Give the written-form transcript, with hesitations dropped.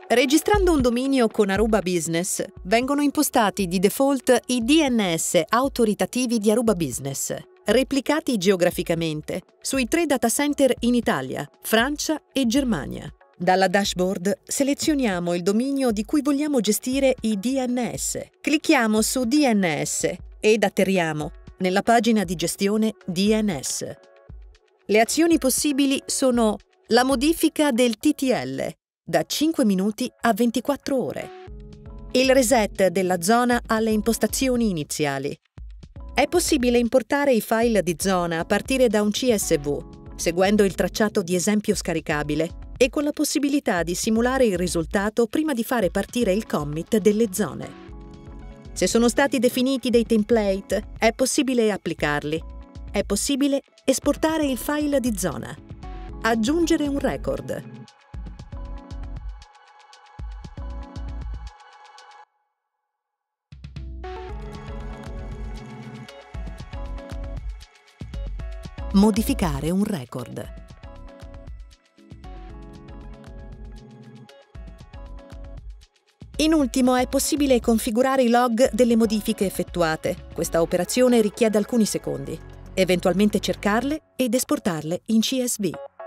Registrando un dominio con Aruba Business, vengono impostati di default i DNS autoritativi di Aruba Business, replicati geograficamente sui 3 data center in Italia, Francia e Germania. Dalla dashboard selezioniamo il dominio di cui vogliamo gestire i DNS. Clicchiamo su DNS ed atterriamo nella pagina di gestione DNS. Le azioni possibili sono la modifica del TTL da 5 minuti a 24 ore, il reset della zona alle impostazioni iniziali. È possibile importare i file di zona a partire da un CSV, seguendo il tracciato di esempio scaricabile e con la possibilità di simulare il risultato prima di fare partire il commit delle zone. Se sono stati definiti dei template, è possibile applicarli. È possibile esportare il file di zona. Aggiungere un record. Modificare un record. In ultimo è possibile configurare i log delle modifiche effettuate. Questa operazione richiede alcuni secondi. Eventualmente cercarle ed esportarle in CSV.